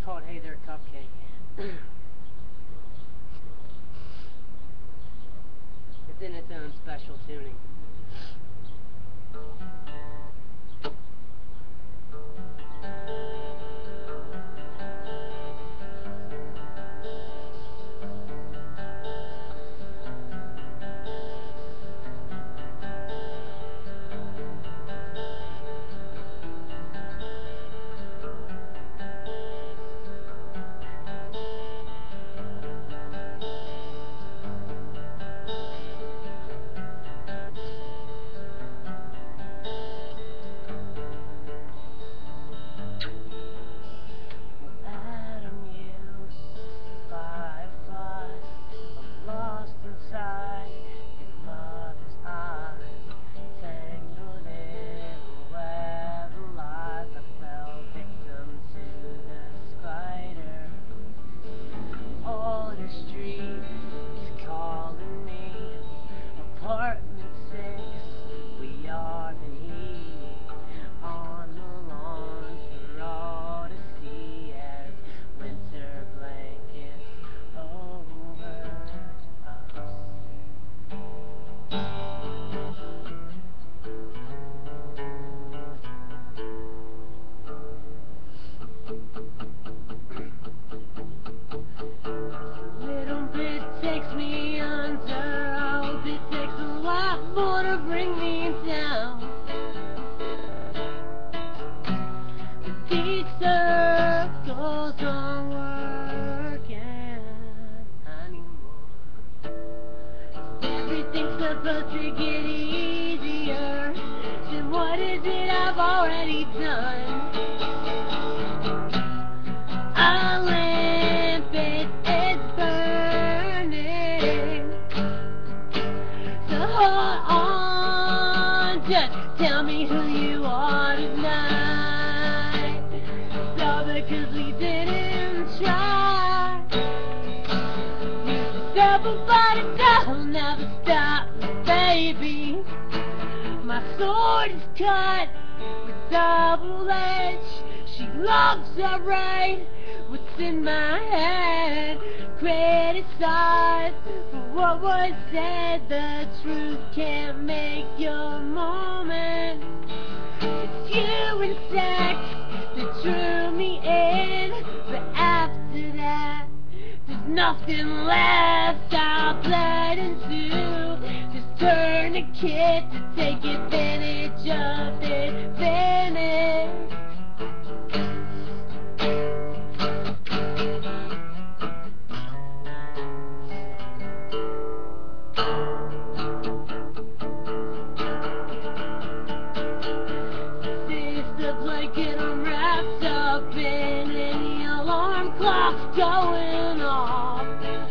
called Hey There Cupcake. It's in its own special tuning. Bring me down. These circles aren't working anymore. Everything's supposed to get easier. Then what is it I've already done? Olympus is burning. So hold on, just tell me who you are tonight. So because we didn't try, you suffer but it will never stop, baby. My sword is cut with double edge. She loves to write what's in my head, criticize for what was said. The truth can't make your moment. It's you and sex that drew me in, but after that there's nothing left. I bled into this tourniquet to take advantage of this finish. Blanket I'm wrapped up in, and the alarm clock's going off.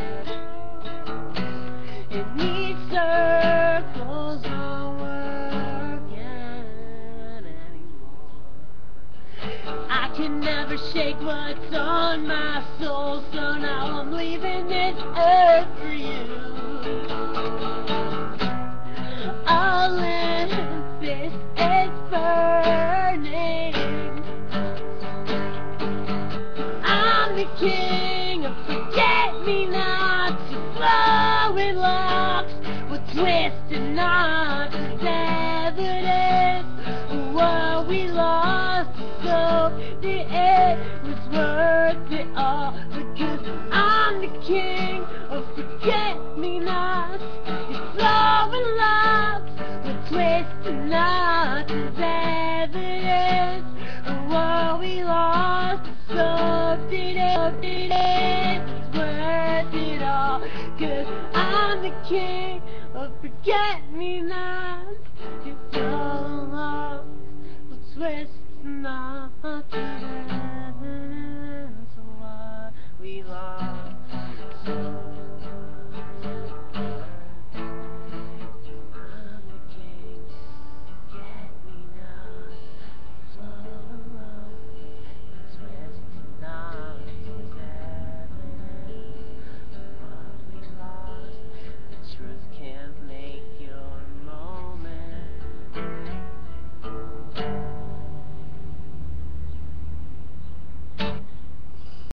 And these circles aren't working anymore. I can never shake what's on my soul, so now I'm leaving this earth for you. Olympus is burning. I'm the king of forget-me-nots. Your flowing locks will twist and knot as evidence of what we lost. So the end was worth it all, because I'm the king of forget-me-nots. Your flowing locks will twist and knot as evidence of what we lost. So did it was worth it all, 'cause I'm the king of forget-me-nots.